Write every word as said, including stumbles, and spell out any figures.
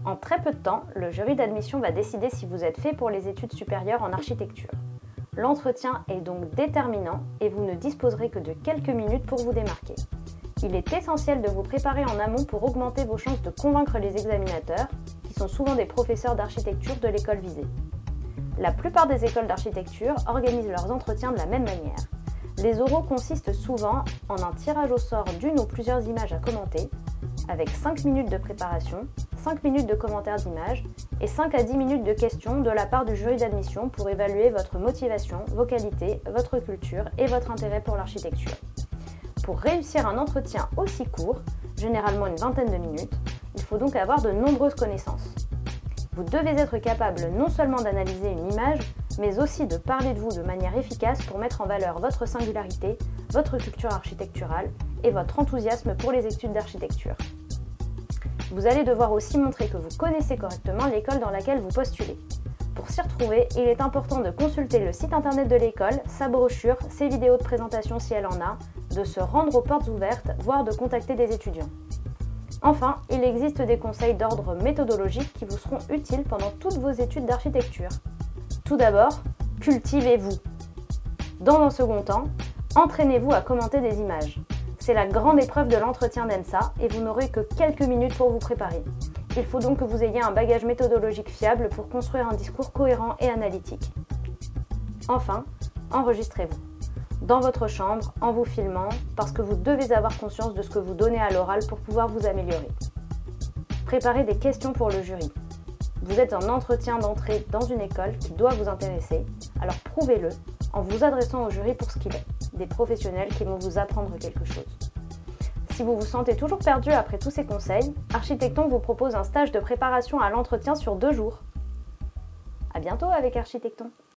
En très peu de temps, le jury d'admission va décider si vous êtes fait pour les études supérieures en architecture. L'entretien est donc déterminant et vous ne disposerez que de quelques minutes pour vous démarquer. Il est essentiel de vous préparer en amont pour augmenter vos chances de convaincre les examinateurs, qui sont souvent des professeurs d'architecture de l'école visée. La plupart des écoles d'architecture organisent leurs entretiens de la même manière. Les oraux consistent souvent en un tirage au sort d'une ou plusieurs images à commenter, avec cinq minutes de préparation, cinq minutes de commentaires d'images et cinq à dix minutes de questions de la part du jury d'admission pour évaluer votre motivation, vos qualités, votre culture et votre intérêt pour l'architecture. Pour réussir un entretien aussi court, généralement une vingtaine de minutes, il faut donc avoir de nombreuses connaissances. Vous devez être capable non seulement d'analyser une image, mais aussi de parler de vous de manière efficace pour mettre en valeur votre singularité, votre culture architecturale et votre enthousiasme pour les études d'architecture. Vous allez devoir aussi montrer que vous connaissez correctement l'école dans laquelle vous postulez. Pour s'y retrouver, il est important de consulter le site internet de l'école, sa brochure, ses vidéos de présentation si elle en a, de se rendre aux portes ouvertes, voire de contacter des étudiants. Enfin, il existe des conseils d'ordre méthodologique qui vous seront utiles pendant toutes vos études d'architecture. Tout d'abord, cultivez-vous. Dans un second temps, entraînez-vous à commenter des images. C'est la grande épreuve de l'entretien d'ENSA et vous n'aurez que quelques minutes pour vous préparer. Il faut donc que vous ayez un bagage méthodologique fiable pour construire un discours cohérent et analytique. Enfin, enregistrez-vous. Dans votre chambre, en vous filmant, parce que vous devez avoir conscience de ce que vous donnez à l'oral pour pouvoir vous améliorer. Préparez des questions pour le jury. Vous êtes en entretien d'entrée dans une école qui doit vous intéresser, alors prouvez-le en vous adressant au jury pour ce qu'il est, des professionnels qui vont vous apprendre quelque chose. Si vous vous sentez toujours perdu après tous ces conseils, Architecton vous propose un stage de préparation à l'entretien sur deux jours. À bientôt avec Architecton!